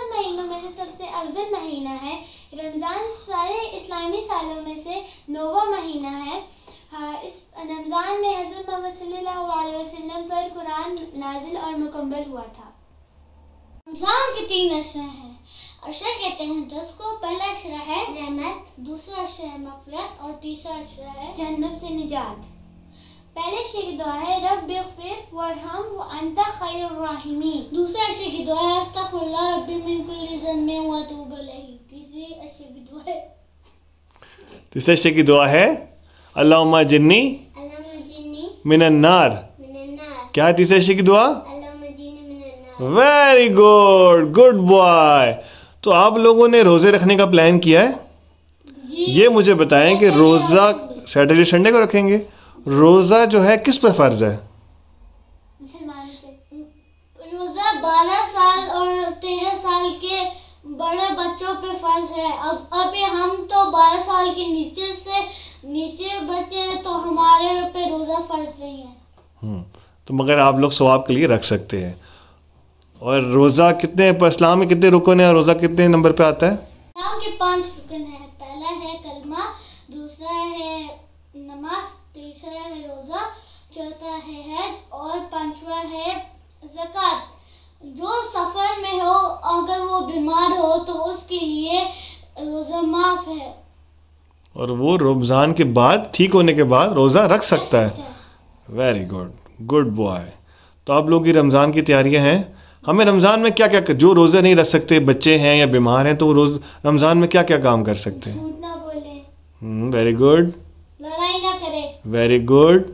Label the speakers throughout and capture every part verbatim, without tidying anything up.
Speaker 1: سب مہینوں میں سے سب سے افضل مہینہ ہے. رمضان سارے اسلامی سالوں میں سے نوواں مہینہ ہے. اس رمضان میں حضرت محمد صلی اللہ علیہ وسلم پر قرآن نازل اور مکمل ہوا تھا.
Speaker 2: رمضان کے تین اشرے ہیں. اشرہ کہتے ہیں دس کو. پہلا اشرہ ہے رحمت، دوسرا اشرہ ہے مغفرت اور تیسرا اشرہ ہے
Speaker 1: جہنم سے نجات. پہلے اشرے کی دعا ہے رب اغفر وارحم وانت خیر الراحمین.
Speaker 2: دوسرے اشرے کی دعا ہے استغفر اللہ ربی من کل ذنب واتوب الیہ. تیسری اشرے کی دعا ہے
Speaker 3: تیسرے اشرے کی دعا ہے اللہم اجرنی من النار. کیا ہے تیسرے اشرے کی دعا؟ Very good good boy. تو آپ لوگوں نے روزے رکھنے کا پلان کیا ہے؟ یہ مجھے بتائیں کہ روزہ سیٹرڈے سنڈے کو رکھیں گے. روزہ جو ہے کس پر فرض ہے؟
Speaker 2: روزہ بارہ سال اور تیرہ سال کے بڑے بچوں پہ فرض ہے. اب ابھی ہم تو بارہ سال کے نیچے سے نیچے بچے ہیں تو ہمارے پہ روزہ فرض نہیں ہے.
Speaker 3: تو مگر آپ لوگ ثواب کے لیے رکھ سکتے ہیں. اور روزہ کتنے اسلام میں کتنے رکن ہیں اور روزہ کتنے نمبر پہ آتا ہے؟
Speaker 2: اسلام کے پانچ رکن ہیں. پہلا ہے کلمہ، دوسرا ہے نماز، تیسرا ہے روزہ، چوتھا ہے حج اور پانچواں ہے زکوٰۃ. جو سفر میں ہو اگر وہ بیمار ہو تو اس کے لیے روزہ معاف ہے.
Speaker 3: اور وہ رمضان کے بعد ٹھیک ہونے کے بعد روزہ رکھ سکتا ہے. Very good good boy. تو آپ لوگ کی رمضان کی تیاریاں ہیں. ہمیں رمضان میں کیا کیا جو روزے نہیں رکھ سکتے، بچے ہیں یا بیمار ہیں، تو وہ روز رمضان میں کیا کیا کام کر سکتے ہیں؟
Speaker 1: جھوٹ نہ بولے،
Speaker 3: ویری گڈ.
Speaker 2: لڑائی نہ کرے،
Speaker 3: ویری گڈ.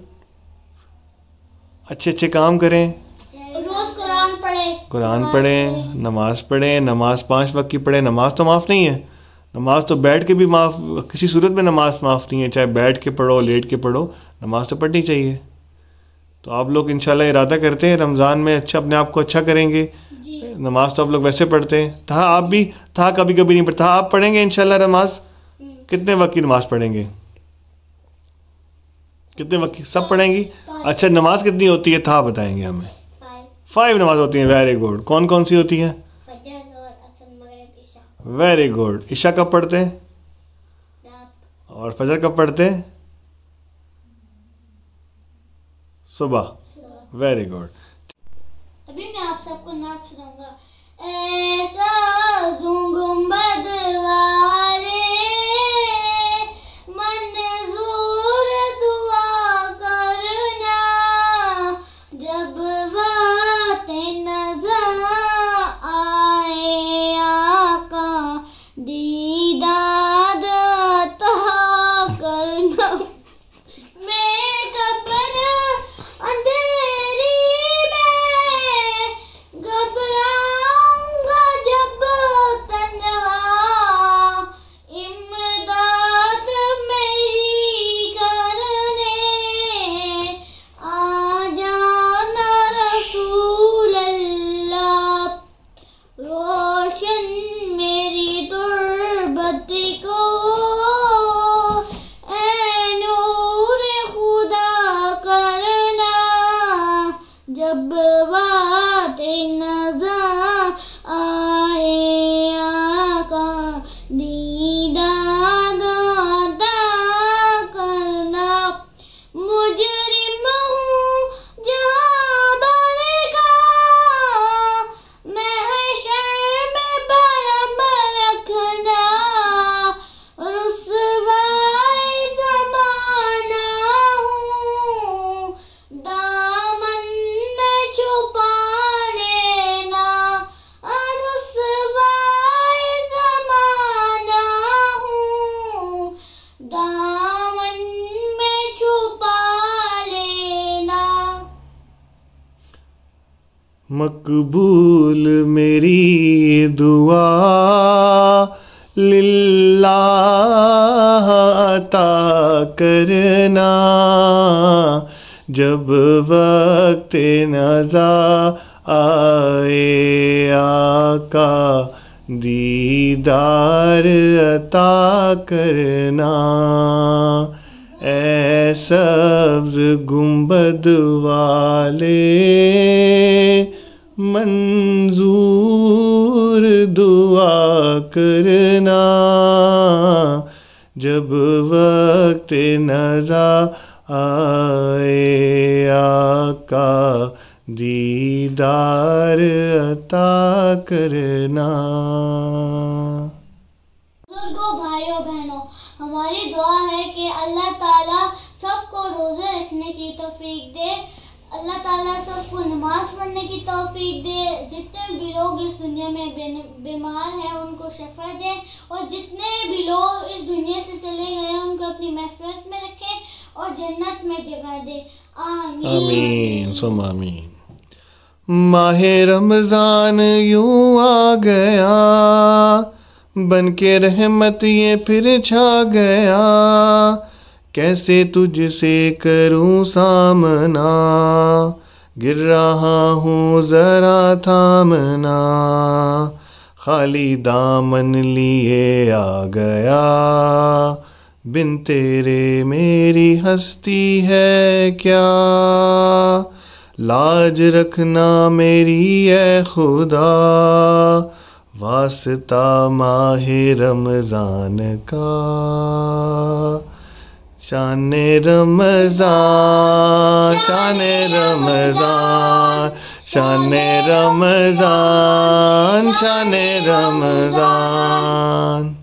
Speaker 3: اچھے اچھے کام کریں.
Speaker 2: روز قرآن پڑھے،
Speaker 3: قرآن پڑھیں، نماز پڑھیں. نماز پانچ وقت کی پڑھیں. نماز تو معاف نہیں ہے. نماز تو بیٹھ کے بھی معاف، کسی صورت میں نماز معاف نہیں ہے. چاہے بیٹھ کے پڑھو لیٹ کے پڑھو، نماز تو پڑھنی چاہیے. تو آپ لوگ انشاءاللہ ارادہ کرتے ہیں رمضان میں اچھا اپنے آپ کو اچھا کریں گے. نماز تو آپ لوگ ویسے پڑھتے ہیں. تھا آپ بھی تھا کبھی کبھی نہیں پڑھتا. آپ پڑھیں گے انشاءاللہ نماز؟ کتنے وقت کی نماز پڑھیں گے؟ کتنے وقت کی سب پڑھیں گی؟ اچھا نماز کتنی ہوتی ہے تھا بتائیں گے ہمیں؟ فائیو نماز ہوتی ہیں. Very good. کون کون سی ہوتی ہیں؟ Very good. عشاء کب پڑھتے ہیں اور فجر کب پڑھتے ہیں؟ صبح. Very good.
Speaker 2: ابھی میں آپ سب کو نعت سناؤں گا. ایسا گنبد والے منظور دعا کرنا، جب وقت نظر آئے آقا دیداد عطا کرنا. میں قبر اندھیری میں گھبراؤں گا جب تنہا، امداد میری کرنے آ جانا رسول اللہ. روشن میری تربت کو اے نور خدا کرنا، جب بات نظر آئے آقا دیداد عطا کرنا. مجرم ہوں جہاں بھر کا، محشر میں برم رکھنا، رسوائی زمانہ ہوں دامن میں چھپا لینا، رسوائی زمانہ ہوں دامن میں چھپا لینا.
Speaker 3: مقبول میری دعا للہ عطا کرنا، جب وقت نظر آئے آقا دیدار عطا کرنا. اے سبز گنبد والے منظور ضرور دعا کرنا، جب وقت نزا آئے آقا دیدار عطا کرنا۔
Speaker 2: بزرگوں، بھائیوں بہنوں، ہماری دعا ہے کہ اللہ تعالیٰ سب کو روزے رکھنے کی توفیق دے، اللہ تعالیٰ سب کو نماز پڑھنے کی توفیق دے، جتنے بھی لوگ اس دنیا میں بیمار ہیں ان کو شفا دے، اور جتنے بھی لوگ اس دنیا سے چلے گئے ہیں ان کو اپنی محفلت میں رکھے اور جنت میں جگہ دے، آمین
Speaker 3: آمین ثم آمین۔ ماہ رمضان یوں آ گیا، بن کے رحمت یہ پھر چھا گیا، کیسے تجھ سے کروں سامنا، گر رہا ہوں ذرا تھامنا، خالی دامن لیے آ گیا، بن تیرے میری ہستی ہے کیا، لاج رکھنا میری اے خدا، واسطہ ماہ رمضان کا، شان رمضان شان رمضان شان رمضان شان رمضان۔